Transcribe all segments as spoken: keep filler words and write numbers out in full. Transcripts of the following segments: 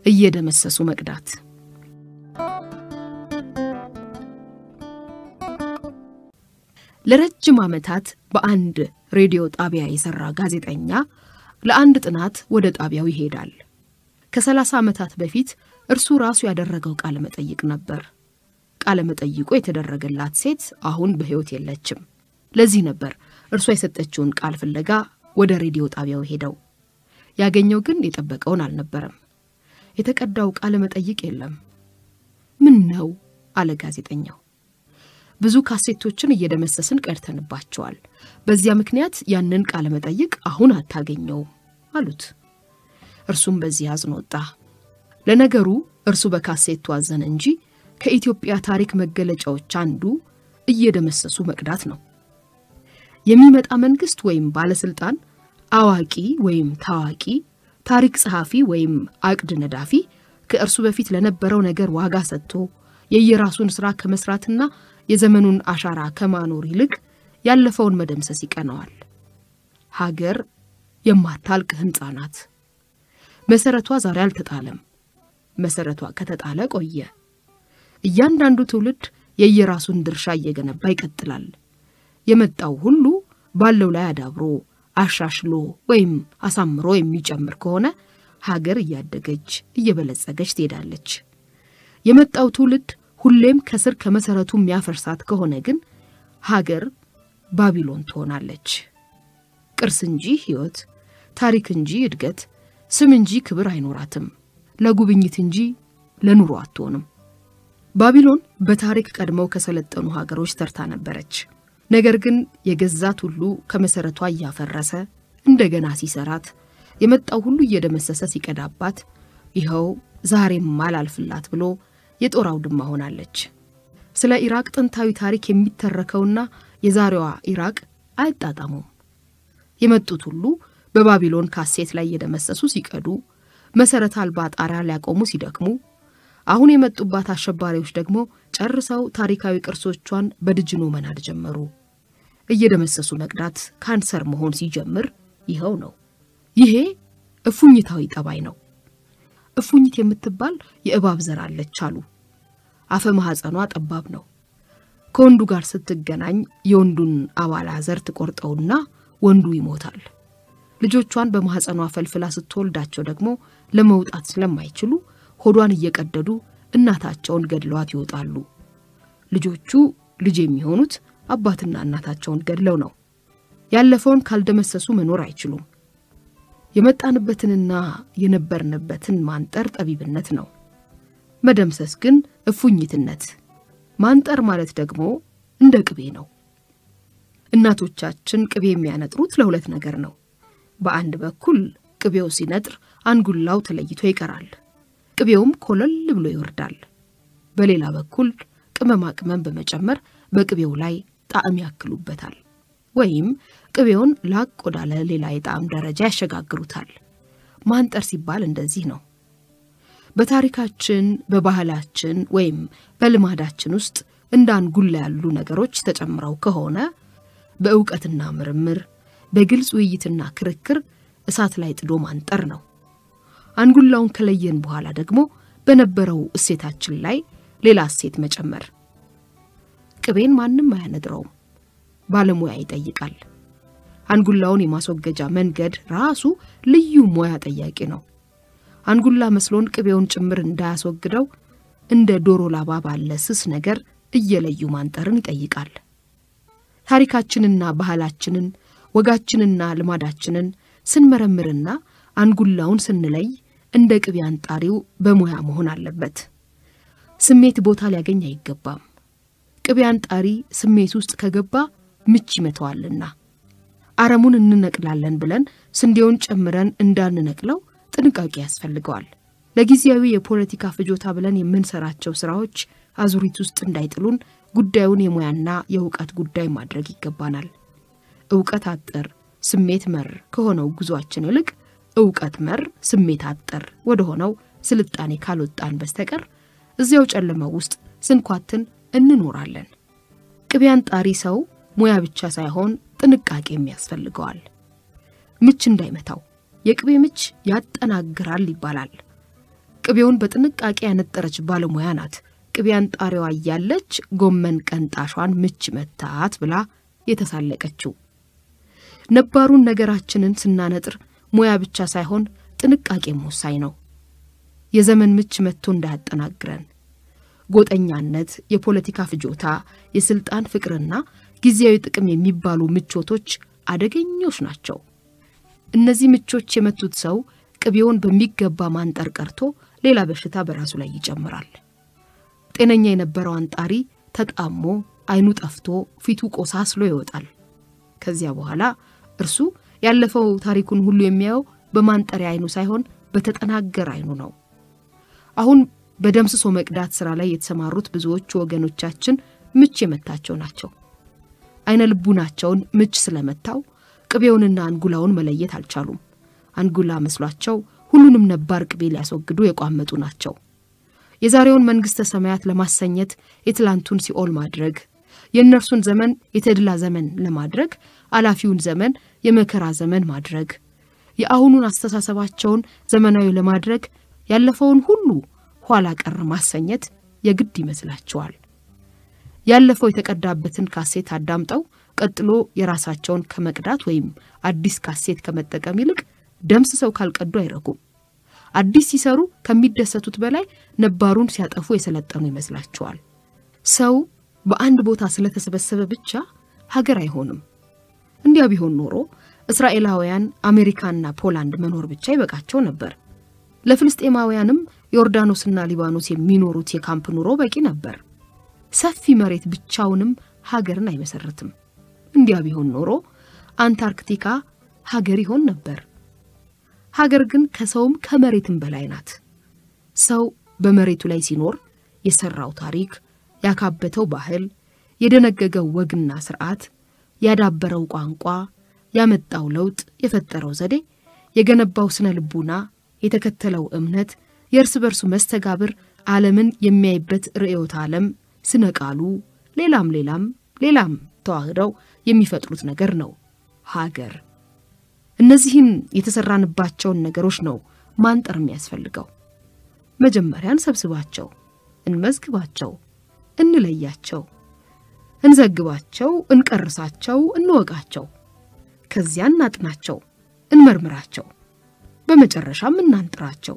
እየደመሰሱ መቅዳት። ለረጅም ዓመታት በአንድ ሬዲዮ ጣቢያ የሰራ ጋዜጠኛ ለአንድ ጥናት ወደ ጣቢያው ይሄዳል። ከሰላሳ ዓመታት በፊት እርሱ ራሱ ያደረገው ቃለ መጠይቅ ነበር። ቃለ መጠይቁ የተደረገላት ሴት አሁን በሕይወት የለችም። ለዚህ ነበር እርሱ የሰጠችውን ቃል ፍለጋ ወደ ሬዲዮ ጣቢያው ሄደው። ያገኘው ግን የጠበቀውን አልነበረም። የተቀዳው ቃለ መጠይቅ የለም። ምን ነው አለ ጋዜጠኛው። ብዙ ካሴቶችን እየደመሰስን ቀርተንባቸዋል። በዚያ ምክንያት ያንን ቃለ መጠይቅ አሁን አታገኘው አሉት። እርሱም በዚህ አዝኖ ወጣ። ለነገሩ እርሱ በካሴቱ አዘነ እንጂ ከኢትዮጵያ ታሪክ መገለጫዎች አንዱ እየደመሰሱ መቅዳት ነው። የሚመጣ መንግስት ወይም ባለስልጣን አዋቂ ወይም ታዋቂ ታሪክ ጸሐፊ ወይም አቅድ ነዳፊ ከእርሱ በፊት ለነበረው ነገር ዋጋ ሰጥቶ የየራሱን ሥራ ከመስራትና የዘመኑን አሻራ ከማኖር ይልቅ ያለፈውን መደምሰስ ይቀናዋል። ሀገር የማታልቅ ህንጻ ናት። መሰረቷ ዛሬ አልተጣለም። መሰረቷ ከተጣለ ቆየ። እያንዳንዱ ትውልድ የየራሱን ድርሻ እየገነባ ይቀጥላል። የመጣው ሁሉ ባለው ላይ አዳብሮ አሻሽሎ ወይም አሳምሮ የሚጨምር ከሆነ ሀገር እያደገች እየበለጸገች ትሄዳለች። የመጣው ትውልድ ሁሌም ከስር ከመሰረቱ የሚያፈርሳት ከሆነ ግን ሀገር ባቢሎን ትሆናለች። ቅርስ እንጂ ህይወት፣ ታሪክ እንጂ እድገት፣ ስም እንጂ ክብር አይኖራትም። ለጉብኝት እንጂ ለኑሮ አትሆንም። ባቢሎን በታሪክ ቀድመው ከሰለጠኑ ሀገሮች ተርታ ነበረች። ነገር ግን የገዛት ሁሉ ከመሰረቷ ያፈረሰ እንደገና ሲሰራት የመጣው ሁሉ እየደመሰሰ ሲቀዳባት ይኸው ዛሬም ማላልፍላት ብሎ የጦር አውድማ ሆናለች። ስለ ኢራቅ ጥንታዊ ታሪክ የሚተረከውና የዛሬዋ ኢራቅ አይጣጣሙም። የመጡት ሁሉ በባቢሎን ካሴት ላይ እየደመሰሱ ሲቀዱ መሰረት አልባ ጣሪያ ሊያቆሙ ሲደክሙ አሁን የመጡባት አሸባሪዎች ደግሞ ጨርሰው ታሪካዊ ቅርሶቿን በድጅኖ መናድ ጀመሩ። እየደመሰሱ መቅዳት ካንሰር መሆን ሲጀምር ይኸው ነው። ይሄ እፉኝታዊ ጠባይ ነው። እፉኝት የምትባል የእባብ ዘር አለች አሉ። አፈ ማህፀኗ ጠባብ ነው። ከወንዱ ጋር ስትገናኝ የወንዱን አባላ ዘር ትቆርጠውና ወንዱ ይሞታል። ልጆቿን በማህፀኗ ፈልፍላ ስትወልዳቸው ደግሞ ለመውጣት ስለማይችሉ ሆዷን እየቀደዱ እናታቸውን ገድለዋት ይወጣሉ። ልጆቹ ልጅ የሚሆኑት አባትና እናታቸውን ገድለው ነው። ያለፈውን ካልደመሰሱ መኖር አይችሉም። የመጣንበትንና የነበርንበትን ማንጠር ጠቢብነት ነው። መደምሰስ ግን እፉኝትነት። ማንጠር ማለት ደግሞ እንደ ቅቤ ነው። እናቶቻችን ቅቤ የሚያነጥሩት ለሁለት ነገር ነው። በአንድ በኩል ቅቤው ሲነጥር አንጉላው ተለይቶ ይቀራል። ቅቤውም ኮለል ብሎ ይወርዳል። በሌላ በኩል ቅመማ ቅመም በመጨመር በቅቤው ላይ ጣዕም ያክሉበታል ወይም ቅቤውን ላቅ ወዳለ ሌላ የጣዕም ደረጃ ያሸጋግሩታል። ማንጠር ሲባል እንደዚህ ነው። በታሪካችን በባህላችን ወይም በልማዳችን ውስጥ እንዳንጉላ ያሉ ነገሮች ተጨምረው ከሆነ በእውቀትና ምርምር በግልጽ ውይይትና ክርክር እሳት ላይ ጥዶ ማንጠር ነው። አንጉላውን ከለየን በኋላ ደግሞ በነበረው እሴታችን ላይ ሌላ እሴት መጨመር። ቅቤን ማንንም አያነድረውም፣ ባለሙያ ይጠይቃል። አንጉላውን የማስወገጃ መንገድ ራሱ ልዩ ሙያ ጠያቂ ነው። አንጉላ መስሎን ቅቤውን ጭምር እንዳያስወግደው እንደ ዶሮ ላባ ባለ ስስ ነገር እየለዩ ማንጠርን ይጠይቃል። ታሪካችንና ባህላችንን ወጋችንና ልማዳችንን ስንመረምርና አንጉላውን ስንለይ እንደ ቅቤ አንጣሪው በሙያ መሆን አለበት። ስሜት ቦታ ሊያገኝ አይገባም። ቅቤ አንጣሪ ስሜት ውስጥ ከገባ ምች ይመታዋልና አረሙን እንነቅላለን ብለን ስንዴውን ጨምረን እንዳንነቅለው ጥንቃቄ ያስፈልገዋል። ለጊዜያዊ የፖለቲካ ፍጆታ ብለን የምንሰራቸው ስራዎች አዙሪት ውስጥ እንዳይጥሉን ጉዳዩን የሙያና የእውቀት ጉዳይ ማድረግ ይገባናል። እውቀት አጠር ስሜት መር ከሆነው ጉዟችን ይልቅ እውቀት መር ስሜት አጠር ወደ ሆነው ስልጣኔ ካልወጣን በስተቀር እዚያው ጨለማው ውስጥ ስንኳትን እንኖራለን። ቅቤ አንጣሪ ሰው ሙያ ብቻ ሳይሆን ጥንቃቄም ያስፈልገዋል። ምች እንዳይመታው። የቅቤ ምች ያጠናግራል ይባላል። ቅቤውን በጥንቃቄ ያነጠረች ባለሙያ ናት። ቅቤያን ጣሪያዋ ያለች ጎመን ቀንጣሿን ምች መታት ብላ የተሳለቀችው። ነባሩን ነገራችንን ስናነጥር ሙያ ብቻ ሳይሆን ጥንቃቄም ወሳኝ ነው። የዘመን ምች መጥቶ እንዳያጠናግረን። ጎጠኛነት፣ የፖለቲካ ፍጆታ፣ የስልጣን ፍቅርና ጊዜያዊ ጥቅም የሚባሉ ምቾቶች አደገኞች ናቸው። እነዚህ ምቾች የመቱት ሰው ቅቤውን በሚገባ ማንጠር ቀርቶ ሌላ በሽታ በራሱ ላይ ይጨምራል። ጤነኛ የነበረው አንጣሪ ተጣሞ አይኑ ጠፍቶ ፊቱ ቆሳስሎ ይወጣል። ከዚያ በኋላ እርሱ ያለፈው ታሪኩን ሁሉ የሚያየው በማንጠሪያ አይኑ ሳይሆን በተጠናገረ አይኑ ነው። አሁን በደምስሶ መቅዳት ስራ ላይ የተሰማሩት ብዙዎች ወገኖቻችን ምች የመታቸው ናቸው። አይነ ልቡናቸውን ምች ስለመታው ቅቤውንና አንጉላውን መለየት አልቻሉም። አንጉላ መስሏቸው ሁሉንም ነባር ቅቤ ሊያስወግዱ የቋመጡ ናቸው። የዛሬውን መንግስተ ሰማያት ለማሰኘት የትላንቱን ሲኦል ማድረግ፣ የእነርሱን ዘመን የተድላ ዘመን ለማድረግ አላፊውን ዘመን የመከራ ዘመን ማድረግ፣ የአሁኑን አስተሳሰባቸውን ዘመናዊ ለማድረግ ያለፈውን ሁሉ ኋላ ቀር ማሰኘት የግድ ይመስላቸዋል። ያለፈው የተቀዳበትን ካሴት አዳምጠው ቀጥሎ የራሳቸውን ከመቅዳት ወይም አዲስ ካሴት ከመጠቀም ይልቅ ደምስሰው ካልቀዱ አይረኩም። አዲስ ሲሰሩ ከሚደሰቱት በላይ ነባሩን ሲያጠፉ የሰለጠኑ ይመስላቸዋል። ሰው በአንድ ቦታ ስለተሰበሰበ ብቻ ሀገር አይሆንም። እንዲያ ቢሆን ኖሮ እስራኤላውያን አሜሪካና ፖላንድ መኖር ብቻ ይበቃቸው ነበር። ለፍልስጤማውያንም ዮርዳኖስና ሊባኖስ የሚኖሩት የካምፕ ኑሮ በቂ ነበር። ሰፊ መሬት ብቻውንም ሀገርን አይመሰርትም። እንዲያ ቢሆን ኖሮ አንታርክቲካ ሀገር ይሆን ነበር። ሀገር ግን ከሰውም ከመሬትም በላይ ናት። ሰው በመሬቱ ላይ ሲኖር የሰራው ታሪክ፣ ያካበተው ባህል፣ የደነገገው ወግና ስርዓት፣ ያዳበረው ቋንቋ፣ ያመጣው ለውጥ፣ የፈጠረው ዘዴ፣ የገነባው ስነ ልቡና፣ የተከተለው እምነት፣ የእርስ በርሱ መስተጋብር ዓለምን የሚያይበት ርዕዮተ ዓለም፣ ስነ ቃሉ፣ ሌላም ሌላም ሌላም ተዋህደው የሚፈጥሩት ነገር ነው ሀገር። እነዚህን የተሰራንባቸውን ነገሮች ነው ማንጠር የሚያስፈልገው። መጀመሪያን ሰብስባቸው፣ እንመዝግባቸው፣ እንለያቸው፣ እንዘግባቸው፣ እንቀርሳቸው፣ እንወቃቸው። ከዚያ እናጥናቸው፣ እንመርምራቸው፣ በመጨረሻም እናንጥራቸው።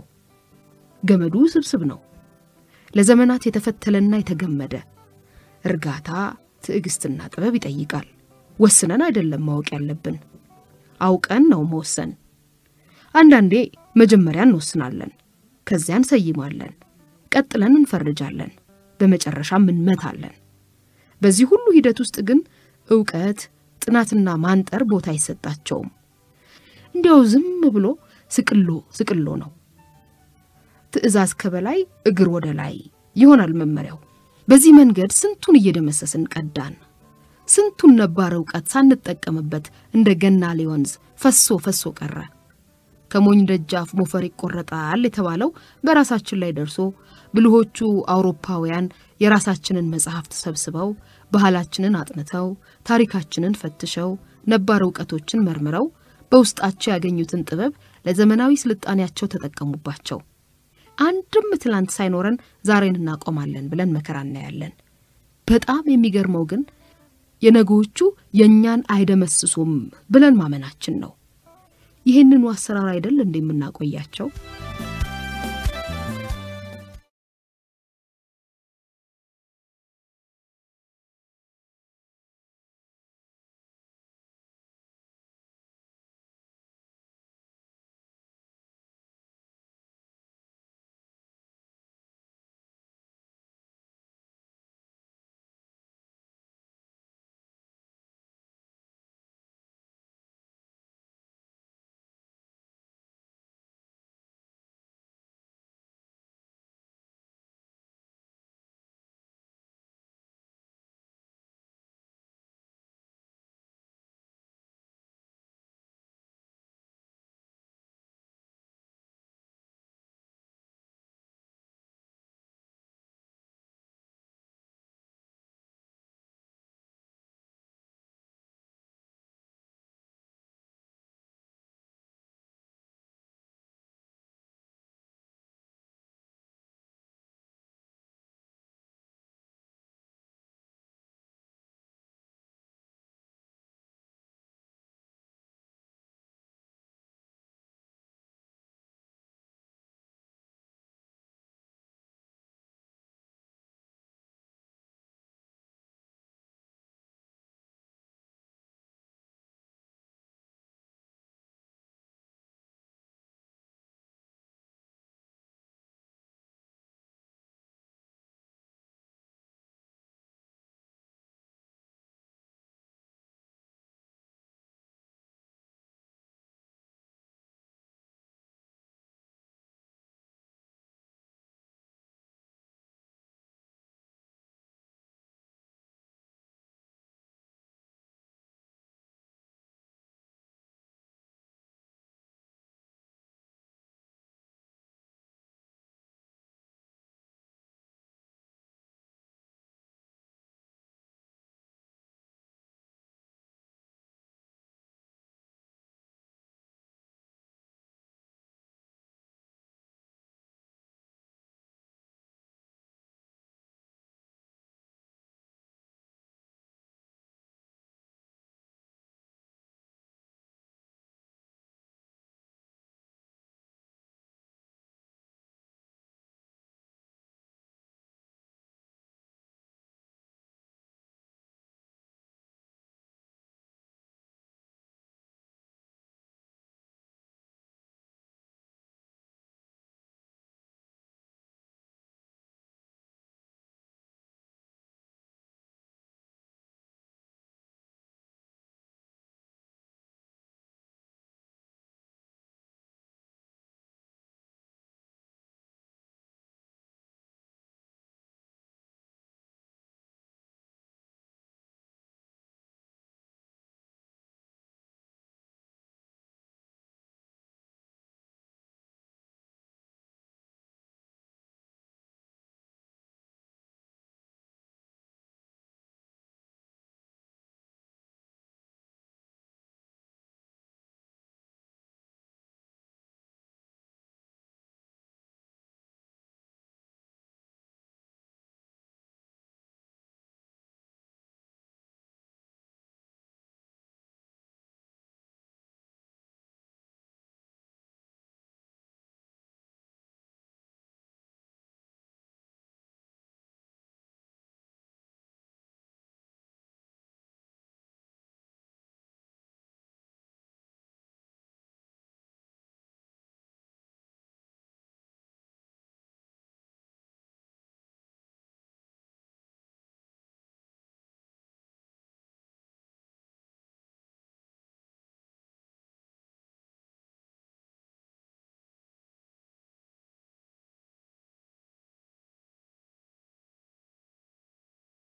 ገመዱ ስብስብ ነው፣ ለዘመናት የተፈተለና የተገመደ። እርጋታ፣ ትዕግስትና ጥበብ ይጠይቃል። ወስነን አይደለም ማወቅ ያለብን፣ አውቀን ነው መወሰን። አንዳንዴ መጀመሪያ እንወስናለን፣ ከዚያ እንሰይማለን፣ ቀጥለን እንፈርጃለን፣ በመጨረሻም እንመታለን። በዚህ ሁሉ ሂደት ውስጥ ግን ዕውቀት፣ ጥናትና ማንጠር ቦታ አይሰጣቸውም። እንዲያው ዝም ብሎ ስቅሎ ስቅሎ ነው። ትዕዛዝ ከበላይ እግር ወደ ላይ ይሆናል መመሪያው። በዚህ መንገድ ስንቱን እየደመሰስን ቀዳን። ስንቱን ነባር ዕውቀት ሳንጠቀምበት እንደ ገናሌ ወንዝ ፈሶ ፈሶ ቀረ። ከሞኝ ደጃፍ ሞፈር ይቆረጣል የተባለው በራሳችን ላይ ደርሶ ብልሆቹ አውሮፓውያን የራሳችንን መጽሐፍት ሰብስበው ባህላችንን አጥንተው ታሪካችንን ፈትሸው ነባር ዕውቀቶችን መርምረው በውስጣቸው ያገኙትን ጥበብ ለዘመናዊ ስልጣኔያቸው ተጠቀሙባቸው። አንድም ትላንት ሳይኖረን ዛሬን እናቆማለን ብለን መከራ እናያለን። በጣም የሚገርመው ግን የነገዎቹ የኛን አይደመስሱም ብለን ማመናችን ነው። ይሄንን አሰራር አይደል እንደምናቆያቸው?